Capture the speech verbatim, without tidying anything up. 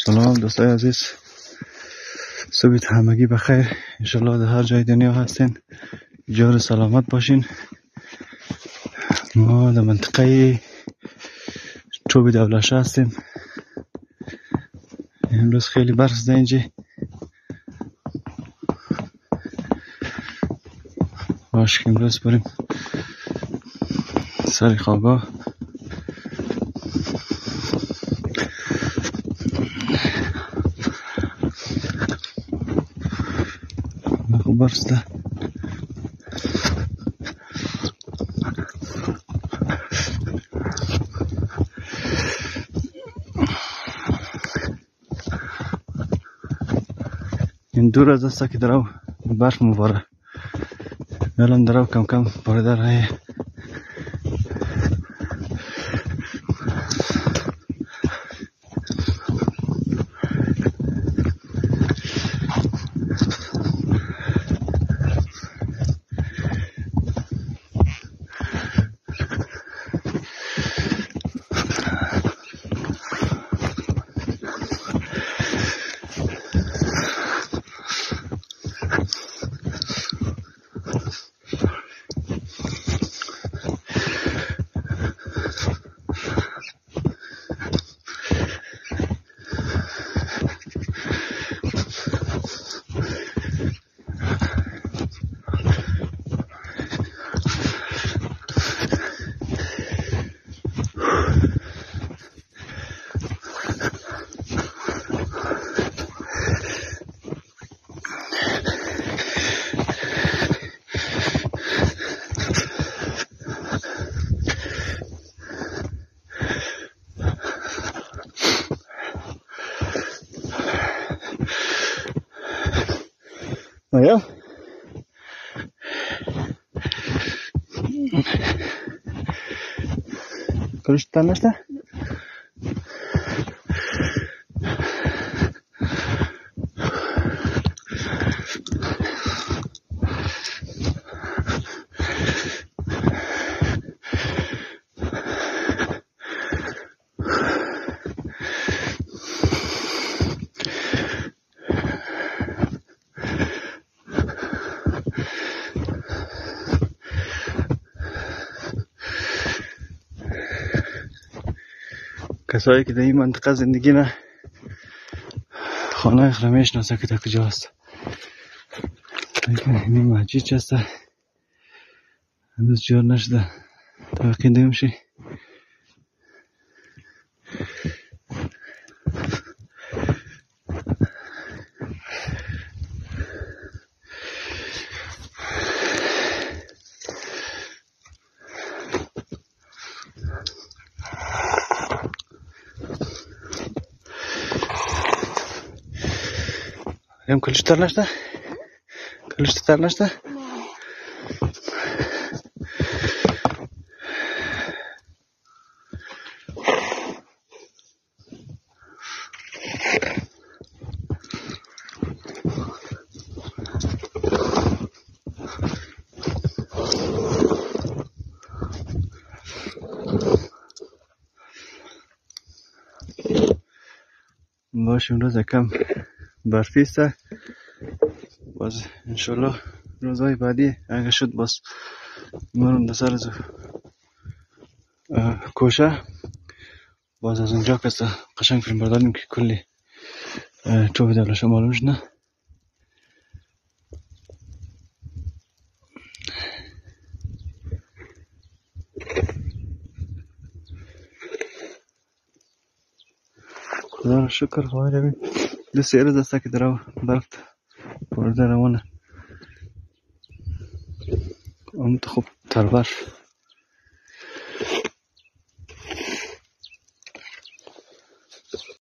سلام دوستای عزیز، صبح همگی بخیر. انشالله در هر جای دنیا هستین جور سلامت باشین. ما در منطقه چوب دولشه هستیم. امروز خیلی برف زده اینجا. باش که امروز بریم سر خوابگاه. خوب برف زده. این دور از دسته که درو برف مباره الان درو کم کم بارده راه. آیا کلش تن نشته؟ کسایی که در این منطقه زندگی نه خانه اخرا میشناسه که در کجا هست. این مسجد چه هسته هنوز جور نشده تا یقین دیم شی. هم کلش تر نشده؟ کلش تر نشده؟ باشه امروز کم برفی است. باز انشالله روزهای بعدی اگه شد باز میرم در سر از کوشه باز از اونجا که قشنگ فیلم برداریم که کلی چوب دولشه معلوم شد. خدا را شکر خواهی رویم دو سه روز است که درو برف بارده روانه. امت خوب تر برف